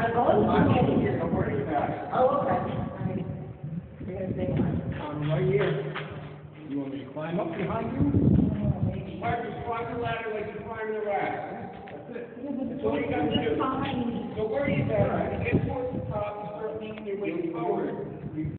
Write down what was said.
I'm going to. Here, don't worry about it. Oh, okay. You're gonna say I'm right here. You want me to climb up behind you? Mark, just climb the ladder like you climb the ladder. That's it. That's all you got to do. Don't worry about it. When you get towards the top, you start leaning your weight forward.